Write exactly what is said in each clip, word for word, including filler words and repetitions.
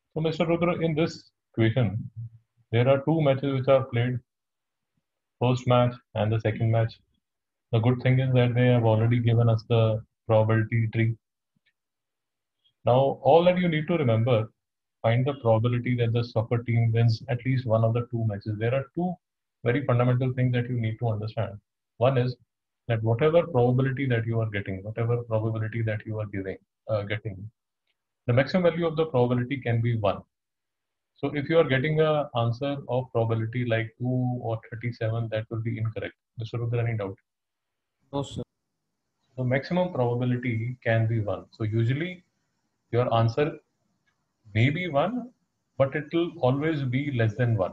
So, Mister Rudra, in this equation, there are two matches which are played, first match and the second match. The good thing is that they have already given us the probability tree. Now, all that you need to remember, find the probability that the soccer team wins at least one of the two matches. There are two very fundamental things that you need to understand. One is that whatever probability that you are getting, whatever probability that you are giving, uh, getting, the maximum value of the probability can be one. So if you are getting a answer of probability like two or thirty-seven, that will be incorrect. Mister Rudra, any doubt? No, sir. The maximum probability can be one. So usually your answer may be one, but it will always be less than one.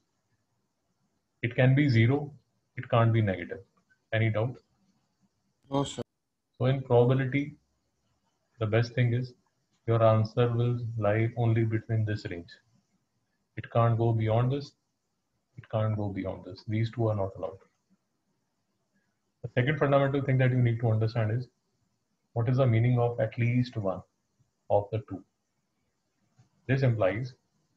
It can be zero, it can't be negative. Any doubt? No, sir. So in probability, the best thing is your answer will lie only between this range. It can't go beyond this, it can't go beyond this. These two are not allowed. The second fundamental thing that you need to understand is what is the meaning of at least one of the two. This implies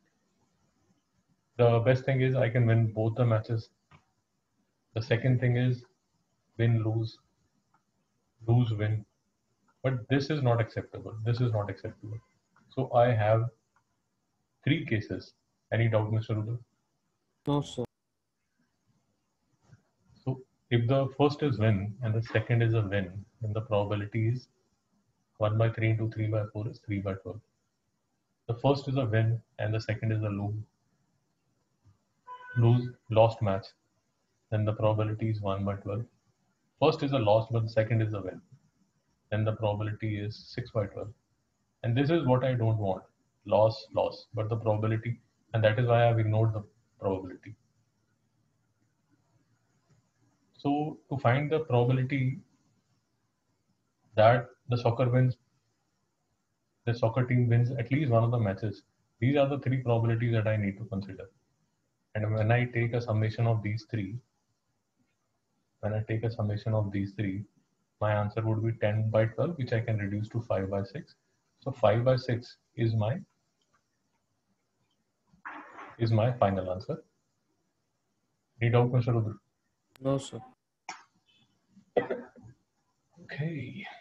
the best thing is I can win both the matches. The second thing is win, lose, lose, win. But this is not acceptable. This is not acceptable. So I have three cases. Any doubt, Mister Rudra? No, sir. So if the first is win and the second is a win, then the probability is one by three into three by four is three by twelve. The first is a win and the second is a lose, lose lost match. Then the probability is one by twelve. First is a loss, but the second is a win. Then the probability is six by twelve. And this is what I don't want. Loss, loss, but the probability, and that is why I've ignored the probability. So to find the probability that the soccer wins, the soccer team wins at least one of the matches, these are the three probabilities that I need to consider. And when I take a summation of these three, when I take a summation of these three, my answer would be ten by twelve, which I can reduce to five by six. So five by six is my is my final answer. Any doubt, Mister Rudra? No, sir. Okay.